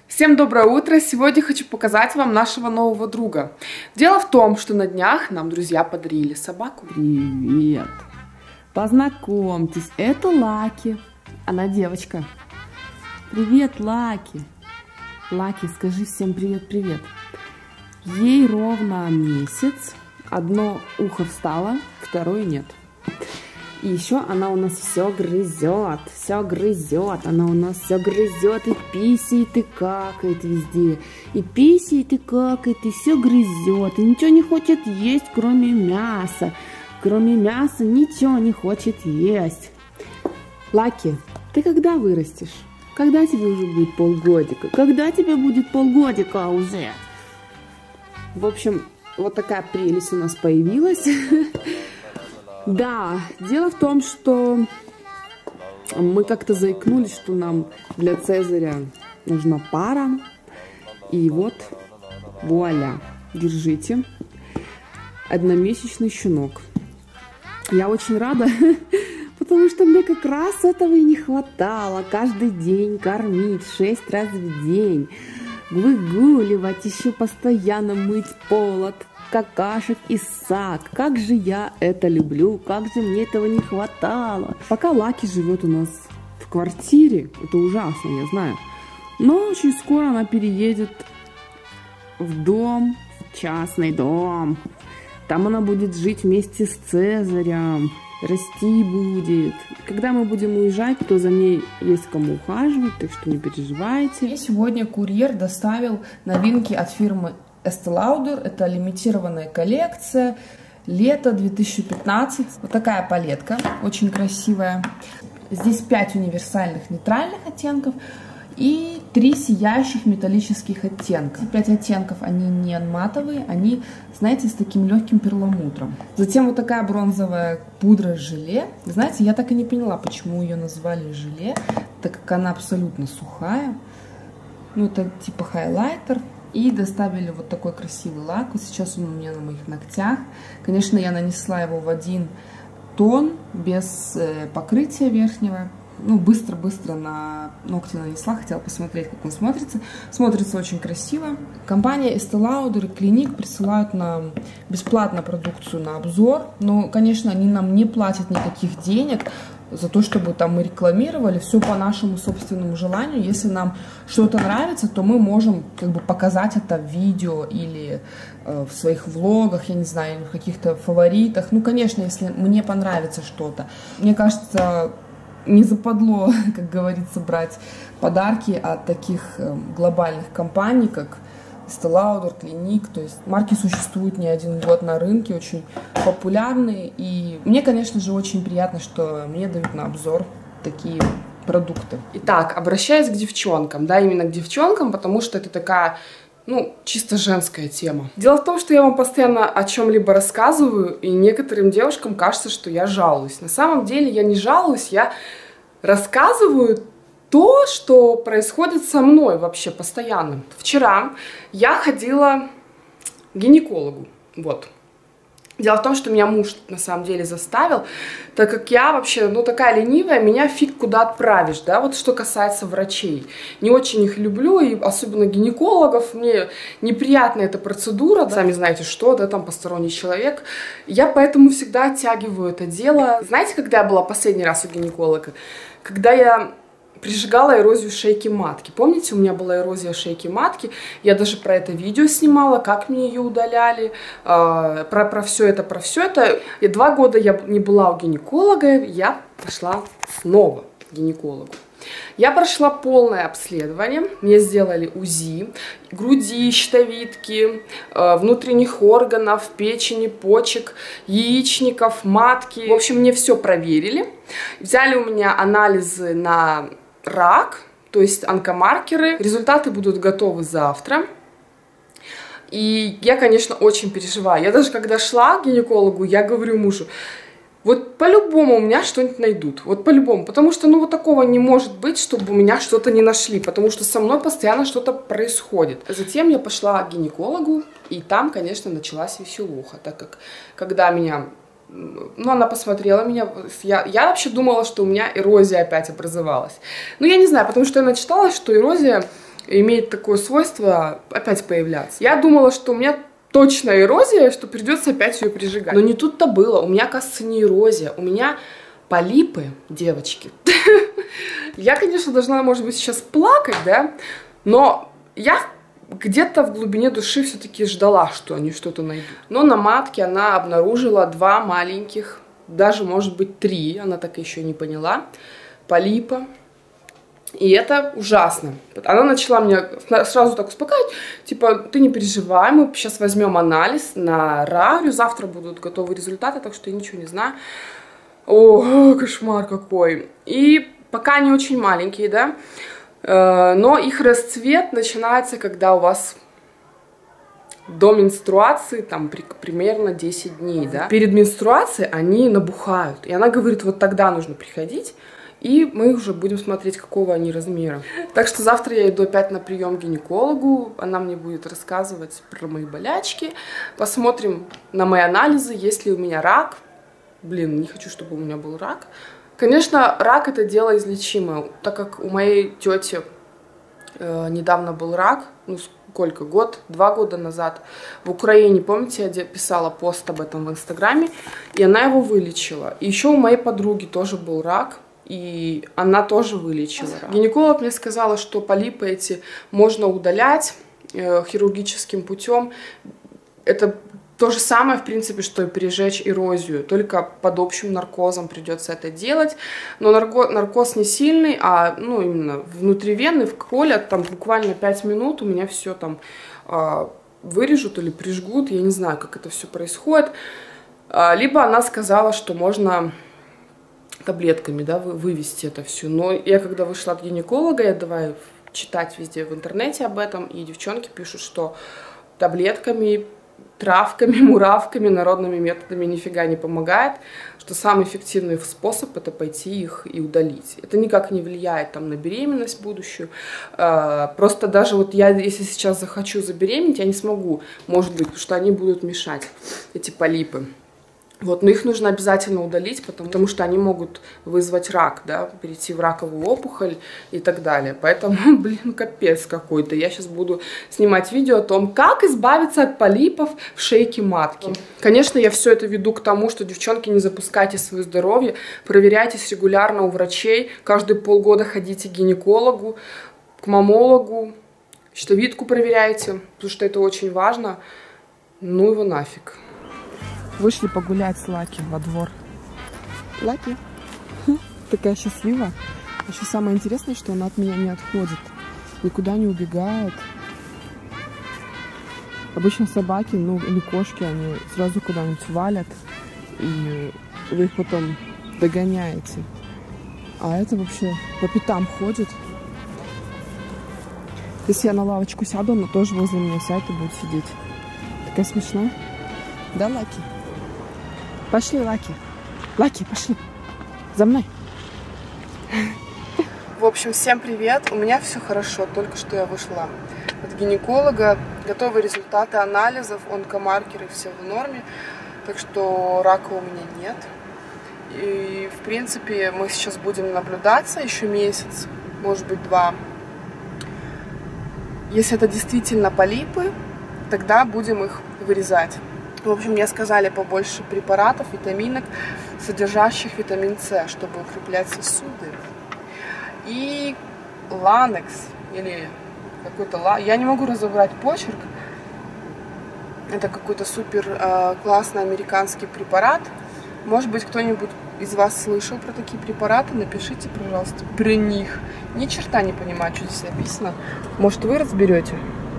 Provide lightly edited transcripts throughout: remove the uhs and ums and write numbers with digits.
Всем доброе утро! Сегодня хочу показать вам нашего нового друга. Дело в том, что на днях нам друзья подарили собаку. Привет! Познакомьтесь, это Лаки. Она девочка. Привет, Лаки. Лаки, скажи всем привет-привет. Ей ровно месяц. Одно ухо встало, второе нет. И еще она у нас все грызет. Она у нас все грызет и писает, и какает везде. И писает, и какает, и все грызет. И ничего не хочет есть, кроме мяса. Кроме мяса ничего не хочет есть. Лаки, ты когда вырастешь? Когда тебе уже будет полгодика? Когда тебе будет полгодика уже? В общем, вот такая прелесть у нас появилась. Да, дело в том, что мы как-то заикнулись, что нам для Цезаря нужна пара. И вот, вуаля, держите, одномесячный щенок. Я очень рада, потому что мне как раз этого и не хватало. Каждый день кормить 6 раз в день, выгуливать, еще постоянно мыть пол от какашек и сак. Как же я это люблю, как же мне этого не хватало. Пока Лаки живет у нас в квартире, это ужасно, я знаю, но очень скоро она переедет в дом, в частный дом. Там она будет жить вместе с Цезарем, расти будет. Когда мы будем уезжать, то за ней есть кому ухаживать, так что не переживайте. И сегодня курьер доставил новинки от фирмы Estée Lauder. Это лимитированная коллекция, лето 2015. Вот такая палетка, очень красивая. Здесь 5 универсальных нейтральных оттенков и 3 сияющих металлических оттенка. 5 оттенков, они не матовые, они, знаете, с таким легким перламутром. Затем вот такая бронзовая пудра желе. Знаете, я так и не поняла, почему ее назвали желе, так как она абсолютно сухая. Ну, это типа хайлайтер. И доставили вот такой красивый лак. Вот сейчас он у меня на моих ногтях. Конечно, я нанесла его в один тон, без покрытия верхнего. Ну, быстро-быстро на ногти нанесла. Хотела посмотреть, как он смотрится. Смотрится очень красиво. Компания Estée Lauder и Clinique присылают нам бесплатно продукцию на обзор. Но, конечно, они нам не платят никаких денег за то, чтобы там мы рекламировали, все по нашему собственному желанию. Если нам что-то нравится, то мы можем как бы показать это в видео или в своих влогах, я не знаю, или в каких-то фаворитах. Ну, конечно, если мне понравится что-то. Мне кажется, не западло, как говорится, брать подарки от таких глобальных компаний, как Estée Lauder, Clinique. То есть марки существуют не один год на рынке, очень популярные. И мне, конечно же, очень приятно, что мне дают на обзор такие продукты. Итак, обращаясь к девчонкам, да, именно к девчонкам, потому что это такая, ну, чисто женская тема. Дело в том, что я вам постоянно о чем-либо рассказываю, и некоторым девушкам кажется, что я жалуюсь. На самом деле я не жалуюсь, я рассказываю то, что происходит со мной вообще постоянно. Вчера я ходила к гинекологу, вот. Дело в том, что меня муж на самом деле заставил, так как я вообще, ну, такая ленивая, меня фиг куда отправишь, да, вот что касается врачей. Не очень их люблю, и особенно гинекологов, мне неприятна эта процедура, сами знаете что, да, там посторонний человек. Я поэтому всегда оттягиваю это дело. Знаете, когда я была последний раз у гинеколога? Когда я прижигала эрозию шейки матки. Помните, у меня была эрозия шейки матки, я даже про это видео снимала, как мне ее удаляли, про все это. И 2 года я не была у гинеколога, я пошла снова к гинекологу. Я прошла полное обследование, мне сделали УЗИ, груди, щитовидки, внутренних органов, печени, почек, яичников, матки. В общем, мне все проверили. Взяли у меня анализы на рак, то есть онкомаркеры. Результаты будут готовы завтра. И я, конечно, очень переживаю. Я даже когда шла к гинекологу, я говорю мужу, вот по-любому у меня что-нибудь найдут, вот по-любому, потому что, ну, вот такого не может быть, чтобы у меня что-то не нашли, потому что со мной постоянно что-то происходит. Затем я пошла к гинекологу, и там, конечно, началась веселуха, так как, когда меня, ну, она посмотрела меня, я вообще думала, что у меня эрозия опять образовалась. Ну, я не знаю, потому что я начиталась, что эрозия имеет такое свойство опять появляться. Я думала, что у меня точная эрозия, что придется опять ее прижигать. Но не тут-то было. У меня, оказывается, не эрозия. У меня полипы, девочки. Я, конечно, должна, может быть, сейчас плакать, да? Но я где-то в глубине души все-таки ждала, что они что-то найдут. Но на матке она обнаружила 2 маленьких, даже, может быть, 3, она так еще не поняла, полипа. И это ужасно. Она начала меня сразу так успокаивать, типа, ты не переживай, мы сейчас возьмем анализ на РА, завтра будут готовы результаты, так что я ничего не знаю. О, кошмар какой. И пока они очень маленькие, да, но их расцвет начинается, когда у вас до менструации, там, примерно 10 дней, да. Перед менструацией они набухают. И она говорит, вот тогда нужно приходить, и мы уже будем смотреть, какого они размера. Так что завтра я иду опять на прием к гинекологу. Она мне будет рассказывать про мои болячки. Посмотрим на мои анализы, есть ли у меня рак. Блин, не хочу, чтобы у меня был рак. Конечно, рак — это дело излечимое. Так как у моей тети недавно был рак, ну сколько, 2 года назад, в Украине, помните, я писала пост об этом в Инстаграме, и она его вылечила. И еще у моей подруги тоже был рак, и она тоже вылечила. Гинеколог мне сказала, что полипы эти можно удалять хирургическим путем. Это то же самое, в принципе, что и пережечь эрозию, только под общим наркозом придется это делать. Но наркоз не сильный, а ну, именно внутривенный, вколят, там буквально 5 минут, у меня все там вырежут или прижгут, я не знаю, как это все происходит. Либо она сказала, что можно таблетками, да, вывести это все. Но я когда вышла от гинеколога, я давай читать везде в интернете об этом, и девчонки пишут, что таблетками, травками, муравками, народными методами нифига не помогает, что самый эффективный способ — это пойти их и удалить. Это никак не влияет там на беременность будущую. Просто даже вот я, если сейчас захочу забеременеть, я не смогу, может быть, потому что они будут мешать, эти полипы. Вот, но их нужно обязательно удалить, потому что они могут вызвать рак, да, перейти в раковую опухоль и так далее. Поэтому, блин, капец какой-то. Я сейчас буду снимать видео о том, как избавиться от полипов в шейке матки. Конечно, я все это веду к тому, что, девчонки, не запускайте свое здоровье, проверяйтесь регулярно у врачей, каждые полгода ходите к гинекологу, к мамологу, щитовидку проверяйте, потому что это очень важно. Ну его нафиг. Вышли погулять с Лаки во двор. Лаки такая счастливая. Еще самое интересное, что она от меня не отходит. Никуда не убегает. Обычно собаки, ну или кошки, они сразу куда-нибудь валят. И вы их потом догоняете. А это вообще по пятам ходит. Если я на лавочку сяду, она тоже возле меня сядет и будет сидеть. Такая смешная. Да, Лаки? Пошли, Лаки. Лаки, пошли. За мной. В общем, всем привет. У меня все хорошо. Только что я вышла от гинеколога. Готовы результаты анализов, онкомаркеры, все в норме. Так что рака у меня нет. И, в принципе, мы сейчас будем наблюдаться еще месяц, может быть, 2. Если это действительно полипы, тогда будем их вырезать. В общем, мне сказали побольше препаратов, витаминок, содержащих витамин С, чтобы укреплять сосуды. И ланекс, или какой-то... Я не могу разобрать почерк. Это какой-то супер классный американский препарат. Может быть, кто-нибудь из вас слышал про такие препараты? Напишите, пожалуйста, про них. Ни черта не понимаю, что здесь написано. Может, вы разберете?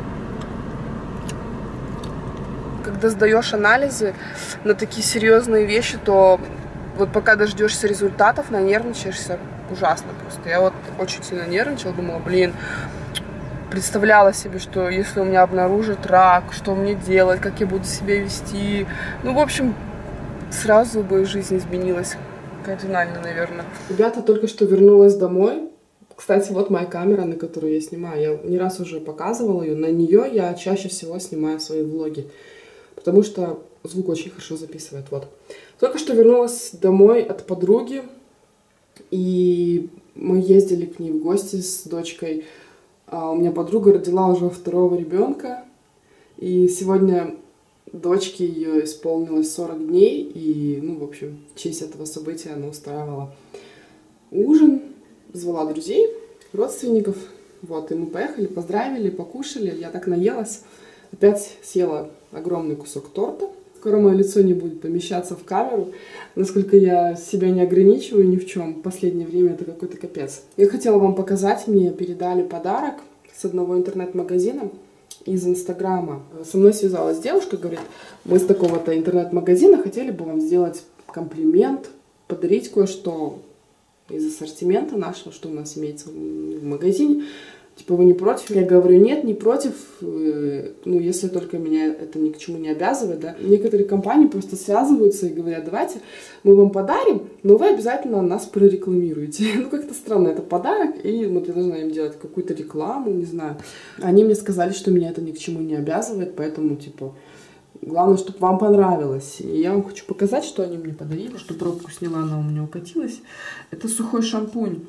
Когда сдаешь анализы на такие серьезные вещи, то вот пока дождешься результатов, нанервничаешься ужасно просто. Я вот очень сильно нервничала, думала, блин, представляла себе, что если у меня обнаружат рак, что мне делать, как я буду себя вести. Ну, в общем, сразу бы жизнь изменилась кардинально, наверное. Ребята, только что вернулась домой. Кстати, вот моя камера, на которую я снимаю. Я не раз уже показывала ее. На нее я чаще всего снимаю свои влоги, потому что звук очень хорошо записывает. Вот. Только что вернулась домой от подруги, и мы ездили к ней в гости с дочкой. У меня подруга родила уже второго ребенка, и сегодня дочке ее исполнилось 40 дней, и, ну, в общем, в честь этого события она устраивала ужин, звала друзей, родственников, вот, и мы поехали, поздравили, покушали, я так наелась, опять съела огромный кусок торта. Скоро мое лицо не будет помещаться в камеру, насколько я себя не ограничиваю ни в чем. В последнее время это какой-то капец. Я хотела вам показать, мне передали подарок с одного интернет-магазина из Инстаграма. Со мной связалась девушка, говорит, мы с такого-то интернет-магазина хотели бы вам сделать комплимент, подарить кое-что из ассортимента нашего, что у нас имеется в магазине. Типа, вы не против? Я говорю, нет, не против, ну, если только меня это ни к чему не обязывает, да. Некоторые компании просто связываются и говорят, давайте мы вам подарим, но вы обязательно нас прорекламируете. Ну, как-то странно, это подарок, и вот я должна им делать какую-то рекламу, не знаю. Они мне сказали, что меня это ни к чему не обязывает, поэтому, типа, главное, чтобы вам понравилось. И я вам хочу показать, что они мне подарили, что пробку сняла, она у меня укатилась. Это сухой шампунь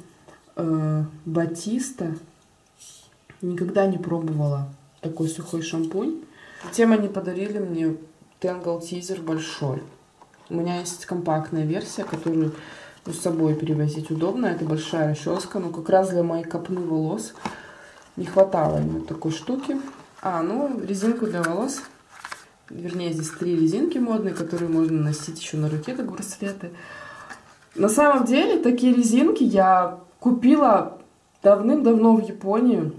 Батиста. Никогда не пробовала такой сухой шампунь. Затем они подарили мне Tangle Teezer большой. У меня есть компактная версия, которую с собой перевозить удобно. Это большая расческа, но как раз для моей копны волос не хватало именно такой штуки. Ну, резинку для волос. Вернее, здесь 3 резинки модные, которые можно носить еще на руке, как браслеты. На самом деле, такие резинки я купила давным-давно в Японии.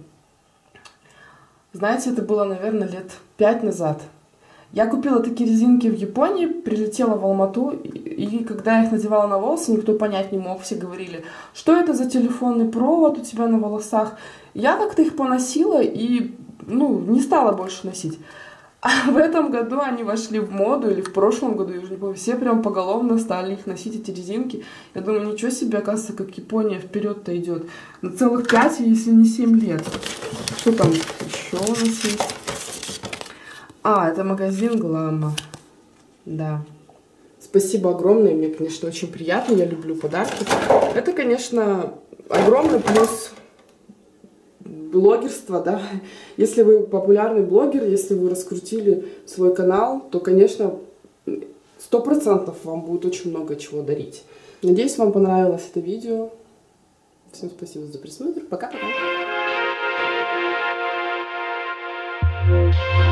Знаете, это было, наверное, лет 5 назад. Я купила такие резинки в Японии, прилетела в Алмату, и когда я их надевала на волосы, никто понять не мог. Все говорили, что это за телефонный провод у тебя на волосах. Я как-то их поносила и, ну, не стала больше носить. А в этом году они вошли в моду, или в прошлом году, я уже не помню, все прям поголовно стали их носить, эти резинки. Я думаю, ничего себе, оказывается, как Япония вперед-то идет. На целых 5, если не 7 лет. Что там еще у нас есть? Это магазин Глама. Да. Спасибо огромное, мне, конечно, очень приятно, я люблю подарки. Это, конечно, огромный плюс блогерство, да. Если вы популярный блогер, если вы раскрутили свой канал, то, конечно, 100% вам будет очень много чего дарить. Надеюсь, вам понравилось это видео. Всем спасибо за просмотр. Пока-пока.